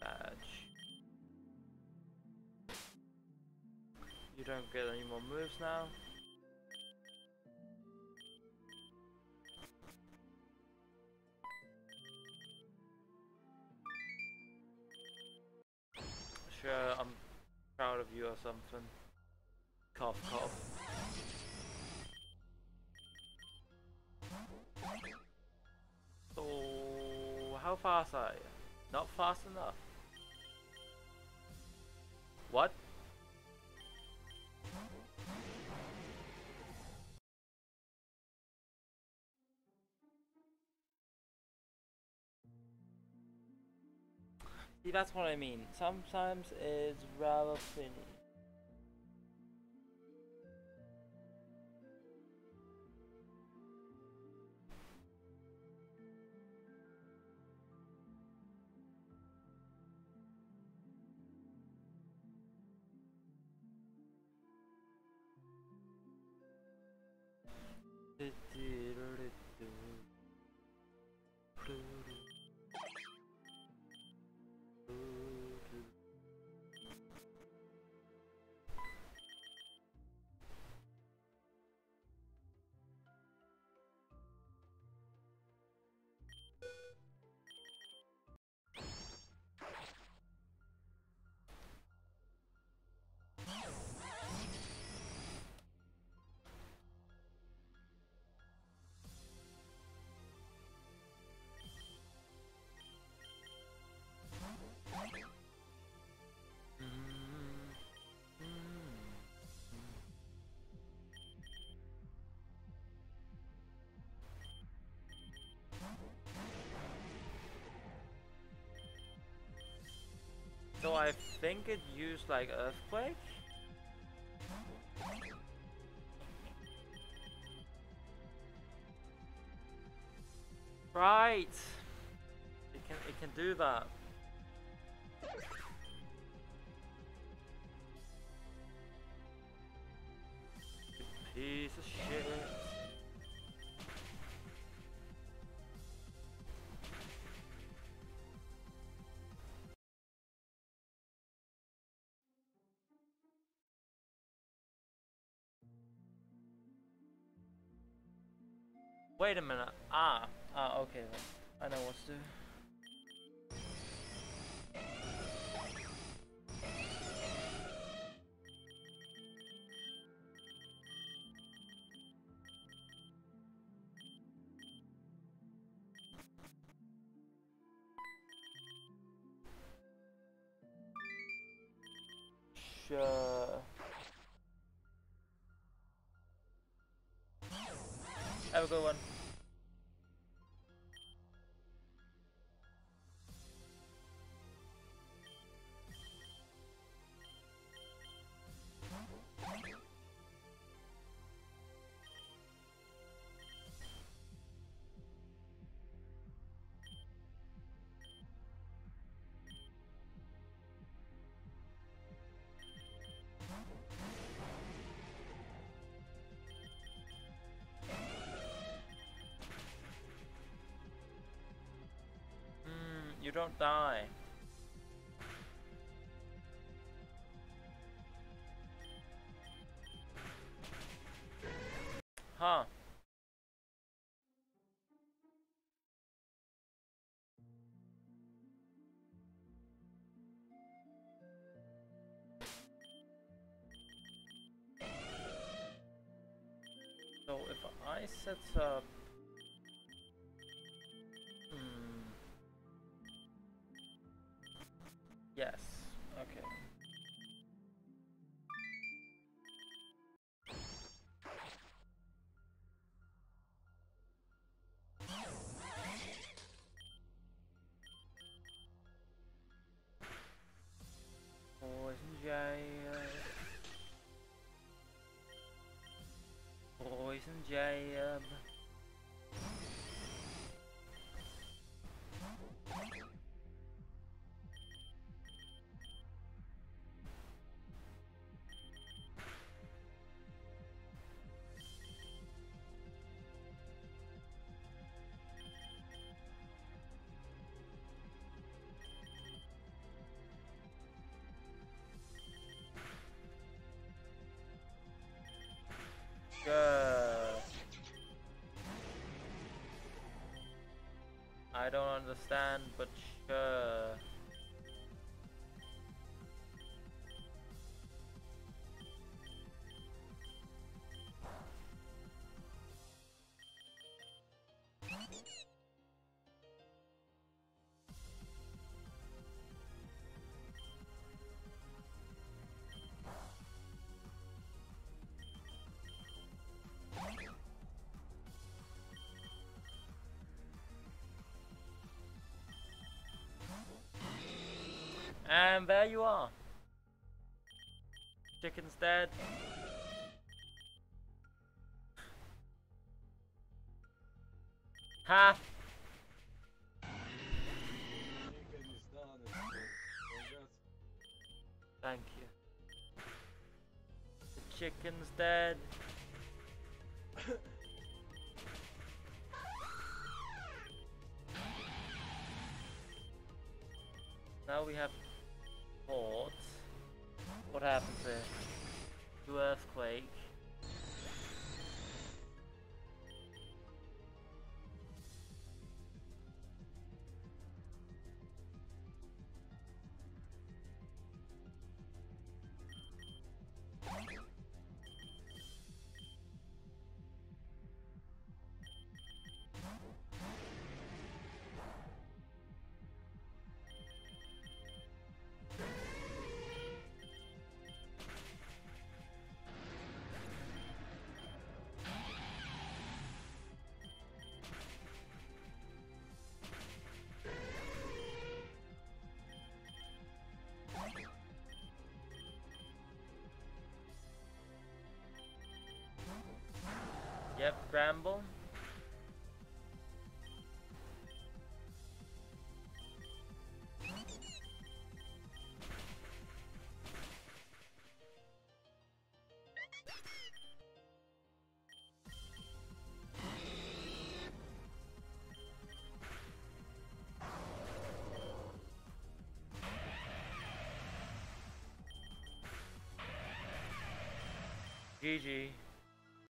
Badge. You don't get any more moves now. Sure, I'm proud of you or something. Cough, cough. So, how fast are you? Not fast enough. What? See, that's what I mean. Sometimes it's rather thin. So I think it used like Earthquake? Right! It can do that. Piece of shit. Wait a minute. Okay then. I know what to do. Sure. Have a good one. You don't die. Huh. So if I set up... Yes. Okay. Poison Jab. Poison Jab. I don't understand, but sure. And there you are. Chicken's dead. Ha! Thank you. The chicken's dead. Now we have port. What happens there? To earthquake. Yep, Bramble. GG.